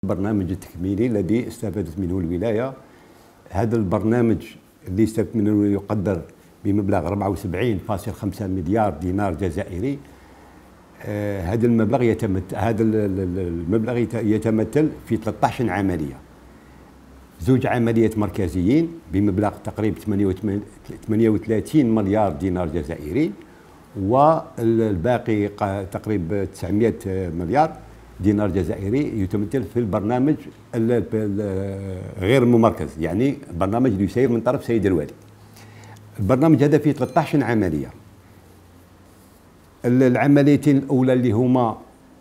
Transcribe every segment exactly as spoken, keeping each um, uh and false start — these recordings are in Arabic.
البرنامج التكميلي الذي استفادت منه الولاية. هذا البرنامج اللي استفدت منه يقدر بمبلغ أربعة وسبعين فاصلة خمسة مليار دينار جزائري. آه هذا المبلغ يتمثل هذا المبلغ يتمثل في ثلاثة عشر عملية، زوج عمليات مركزيين بمبلغ تقريبا ثمانية وثلاثين مليار دينار جزائري، والباقي تقريبا تسعمائة مليار دينار جزائري يتمثل في البرنامج غير الممركز، يعني برنامج اللي يسير من طرف سيد الوالي. البرنامج هذا فيه ثلاثة عشر عملية. العمليتين الأولى اللي هما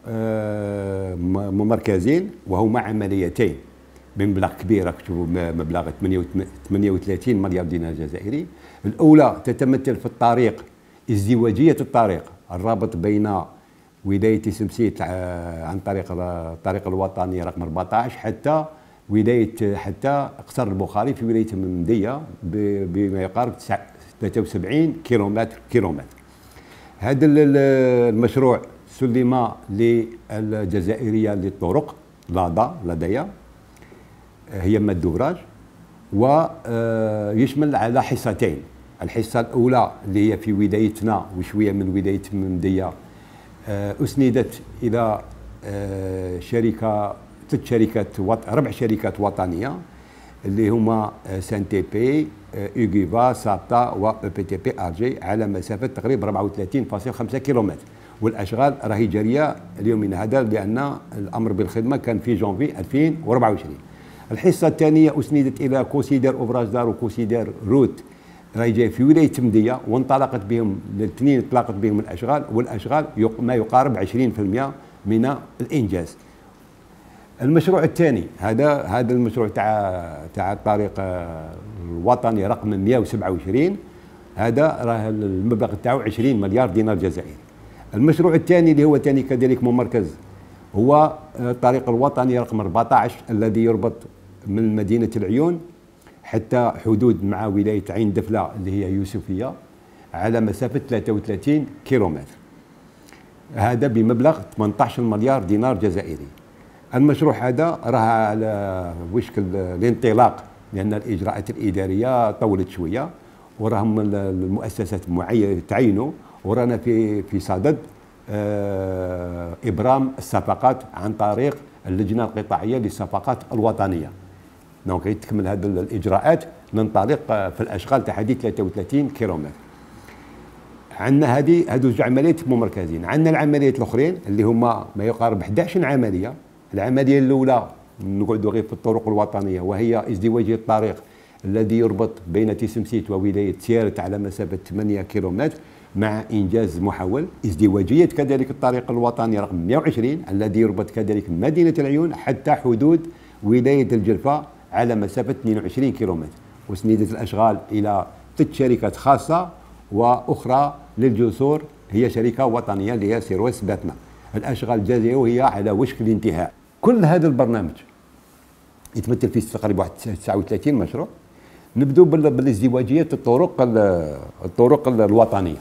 ممركزين وهما عمليتين بمبلغ كبير، اكتبوا مبلغ ثمانية وثلاثين مليار دينار جزائري. الأولى تتمثل في الطريق، ازدواجية الطريق الرابط بين ولاية تسمسيت عن طريق الطريق الوطني رقم أربعة عشر حتى ولاية حتى قصر البخاري في ولاية المندية بما يقارب ثلاثة وسبعين كيلومتر كيلومتر. هذا المشروع سلم للجزائرية للطرق لادا لديها، هي مد دوراج، ويشمل على حصتين. الحصة الأولى اللي هي في ولايتنا وشوية من ولاية المندية أسندت إلى شركة ثلاث شركات ربع شركات وطنية اللي هما سان تي بي، اوغيفا، سابتا و بي تي بي ار جي على مسافة تقريبا أربعة وثلاثين فاصلة خمسة كيلومتر، والأشغال راهي جارية اليوم من هذا لأن الأمر بالخدمة كان في جونفي ألفين وأربعة وعشرين. الحصة الثانية أسندت إلى كوسيدر أوفراج دار وكوسيدر روت راهي جاي في ولاية المندية، وانطلقت بهم الاثنين انطلقت بهم الأشغال، والأشغال ما يقارب عشرين بالمئة من الإنجاز. المشروع الثاني هذا هذا المشروع تاع تاع الطريق الوطني رقم مئة وسبعة وعشرين، هذا راه المبلغ تاعو عشرين مليار دينار جزائري. المشروع الثاني اللي هو ثاني كذلك ممركز هو الطريق الوطني رقم أربعة عشر الذي يربط من مدينة العيون حتى حدود مع ولاية عين دفلة اللي هي يوسفية على مسافة ثلاثة وثلاثين كيلومتر، هذا بمبلغ ثمانية عشر مليار دينار جزائري. المشروع هذا راه على وشك الانطلاق لأن الإجراءات الإدارية طولت شوية، وراهم المؤسسات معينة تعينوا، ورانا في في صدد إبرام الصفقات عن طريق اللجنة القطاعية للصفقات الوطنية. دونك تكمل هذه الإجراءات ننطلق في الأشغال تاع هذه ثلاثة وثلاثين كيلومتر. عندنا هذه هذو جوج عمليات ممركزين. عندنا العمليات الأخرين اللي هما ما يقارب أحد عشر عملية. العملية الأولى نقعدوا غير في الطرق الوطنية، وهي ازدواجية الطريق الذي يربط بين تسمسيت وولاية سيارت على مسافة ثمانية كيلومتر مع إنجاز محول. ازدواجية كذلك الطريق الوطني رقم مئة وعشرين الذي يربط كذلك مدينة العيون حتى حدود ولاية الجلفة على مسافة اثنين وعشرين كيلومتر، وسندت الأشغال إلى ثلاث شركات خاصة وأخرى للجسور هي شركة وطنية اللي هي سيروس باتنا. الأشغال الجازية وهي على وشك الانتهاء. كل هذا البرنامج يتمثل فيه تقريبا تسعة وثلاثين مشروع. نبدو بالازدواجية الطرق الطرق الوطنية.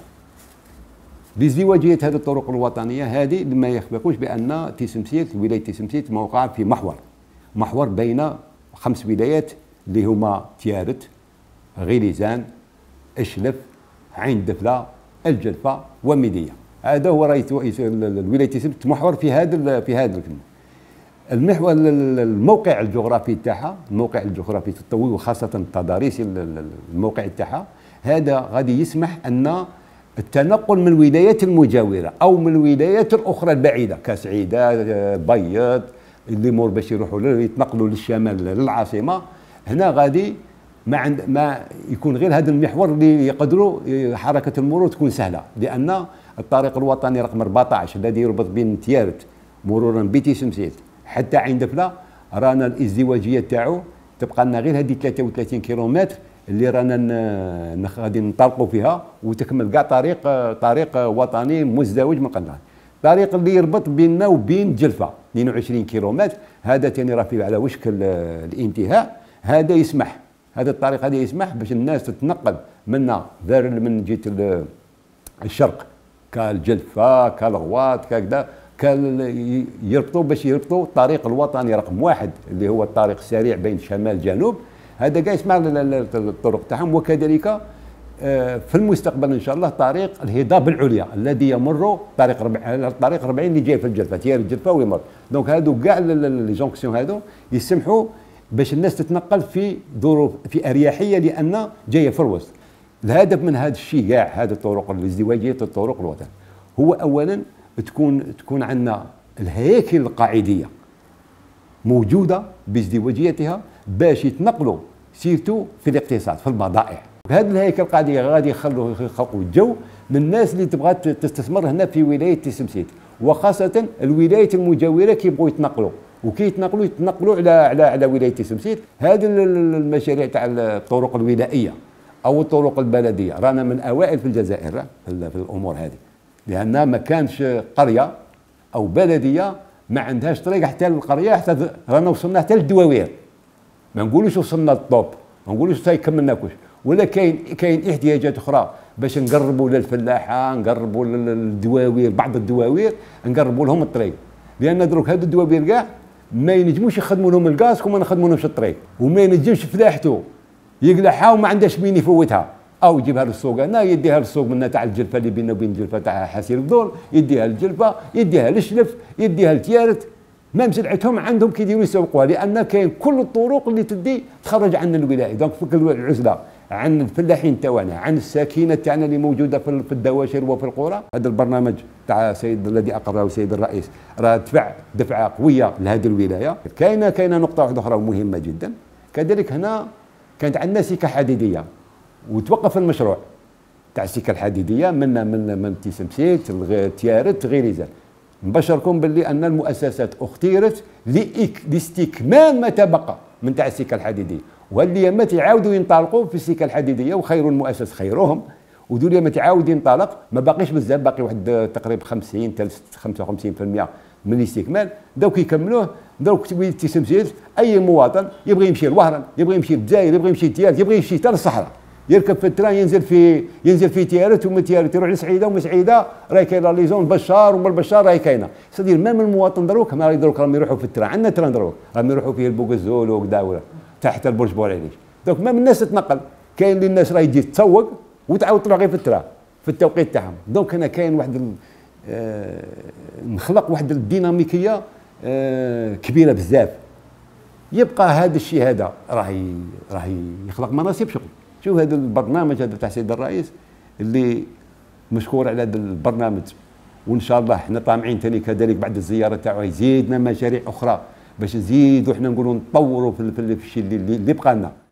بازدواجية هذه الطرق الوطنية هذه ما يخفقوش بأن تسمسيت ولاية تسمسيت موقع في محور محور بين خمس ولايات اللي هما تيارت، غليزان، اشلف، عين دفلة، الجلفة وميدية. هذا هو رئيس الولاية تسمسيت محور في هذا في هذا المحور. الموقع الجغرافي تاعها الموقع الجغرافي التطوي وخاصة التضاريس الموقع تاعها هذا غادي يسمح أن التنقل من الولايات المجاورة أو من الولايات الأخرى البعيدة كسعيدة، بيض، اللي مور باش يروحوا يتنقلوا للشمال للعاصمة، هنا غادي ما عند ما يكون غير هذا المحور اللي يقدروا حركة المرور تكون سهلة، لأن الطريق الوطني رقم أربعة عشر الذي يربط بين تيارت مرورا بتسمسيت حتى عين دفلة رانا الازدواجية تاعو تبقى لنا غير هذه ثلاثة وثلاثين كيلومتر اللي رانا غادي ننطلقوا فيها وتكمل كاع طريق طريق وطني مزدوج من قناه. الطريق اللي يربط بيننا وبين جلفة اثنين وعشرين كيلومتر هذا ثاني راه فيه على وشك الانتهاء. هذا يسمح هذا الطريق هذا يسمح باش الناس تتنقل منا دار من جهه الشرق كالجلفة كالغواط كهكذا كان يربطوا باش يربطوا الطريق الوطني رقم واحد اللي هو الطريق السريع بين شمال جنوب، هذا كاع يسمع الطرق تاعهم. وكذلك في المستقبل ان شاء الله طريق الهضاب العليا الذي يمر طريق ربع طريق أربعين اللي جاي في الجلفه، تيار الجلفه ويمر. دونك هادو كاع لي جونكسيون هادو يسمحوا باش الناس تتنقل في ظروف في اريحيه، لان جايه في الوسط. الهدف من هذا الشيء كاع هذه الطرق الازدواجيه الطرق الوطن هو اولا تكون تكون عندنا الهياكل القاعديه موجوده بازدواجيتها باش يتنقلوا سيرتو في الاقتصاد في البضائع. هذه الهيكل القاعديه غادي يخلوا يخلقوا الجو للناس اللي تبغى تستثمر هنا في ولايه تيسمسيت، وخاصه الولايات المجاوره كيبغوا يتنقلوا وكي يتنقلوا يتنقلوا على على على ولايه تيسمسيت. هذه المشاريع تاع الطرق الولائيه او الطرق البلديه رانا من اوائل في الجزائر في الامور هذه، لان ما كانش قريه او بلديه ما عندهاش طريق حتى للقريه، حتى رانا وصلنا حتى للدواوير. ما نقولوش وصلنا للطوب، ما نقولوش حتى كملناكوش، ولا كاين كاين احتياجات اخرى باش نقربوا للفلاحه، نقربوا للدواوير، بعض الدواوير نقربوا لهم الطريق، لان دروك هذو الدواوير كاع ما ينجموش يخدموا لهم الغاز وما نخدموا لهمش الطريق، وما ينجمش فلاحته يقلعها وما عندهاش مين يفوتها، او يجيبها للسوق هنا يديها للسوق من تاع الجلفه اللي بيننا وبين الجلفه تاع حسير الدور، يديها للجلفه، يديها للشلف، يديها لتيارت. ما مسلعتهم عندهم كيديروا يسوقوها، لان كاين كل الطرق اللي تدي تخرج عن الولايه. دونك فك العزله عن الفلاحين تاعنا، عن الساكنه تاعنا اللي موجوده في الدواشر وفي القرى. هذا البرنامج تاع السيد الذي اقره السيد الرئيس راه دفع دفعه قويه لهذه الولايه. كاينه كاينه نقطه واحده اخرى مهمه جدا، كذلك هنا كانت عندنا سكه حديديه وتوقف المشروع تاع السكه الحديديه من من من تيسمسيت تيارت غير زال. نبشركم باللي ان المؤسسات اختيرت لاستكمال ما تبقى من تاع السكه الحديديه، واليامات يعاودوا ينطلقوا في السكه الحديديه، وخير المؤسس خيرهم. ودول اليامات يعاود ينطلق، ما باقيش بزاف، باقي واحد تقريبا خمسين حتى خمسة وخمسين بالمئة من الاستكمال. دوك يكملوه. دوك تيسمسيت اي مواطن يبغي يمشي لوهران، يبغي يمشي للجزائر، يبغي يمشي لتيارت، يبغي يمشي حتى للصحراء، يركب في التران ينزل في ينزل في تيارت، ومن تيارت يروح لسعيده، ومن سعيده راهي كاينه لي زون بشار، ومن بشار راهي كاينه. سدير مام المواطن دروك ما دروك راهم يروحوا في التران، عندنا تران دروك راهم يروحوا فيه البوكزول وكذا تحت البرج بوعريش. دوك مام الناس تتنقل، كاين اللي الناس راهي تجي تسوق وتعاود تطلع غير في التران في التوقيت تاعهم. دونك هنا كاين واحد آه نخلق واحد الديناميكيه آه كبيره بزاف. يبقى هذا الشيء هذا راهي راهي يخلق مناصب شغل. شوف هذا البرنامج هذا تاع السيد الرئيس اللي مشكور على هذا البرنامج، وان شاء الله احنا طامعين ثاني كذلك بعد الزياره تاعو يزيدنا مشاريع اخرى باش نزيدوا احنا نقولوا نطوروا في الشيء اللي, اللي بقى لنا.